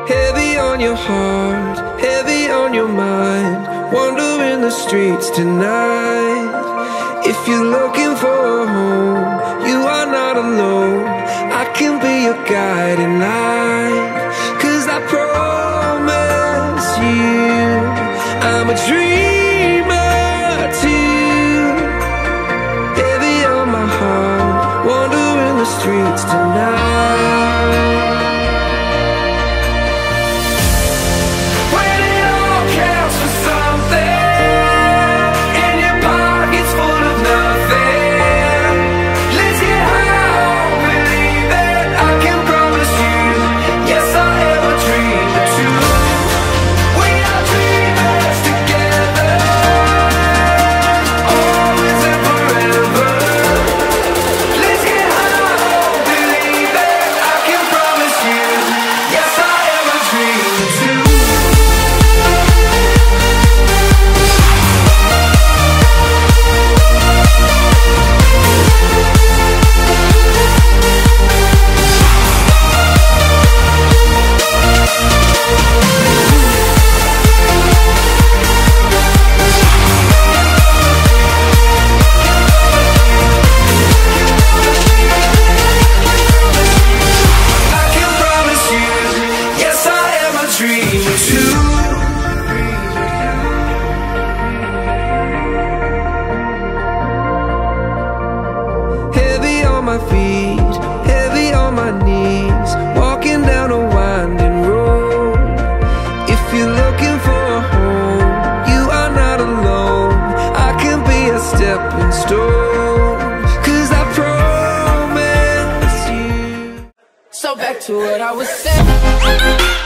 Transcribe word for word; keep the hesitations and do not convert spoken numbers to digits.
Heavy on your heart, heavy on your mind, wandering the streets tonight. If you're looking for a home, you are not alone. I can be your guiding light, 'cause I promise you I'm a dreamer too. Heavy on my heart, wandering the streets tonight. My feet, heavy on my knees, walking down a winding road. If you're looking for a home, you are not alone. I can be a stepping stone, 'cause I promise you. So back to what I was saying.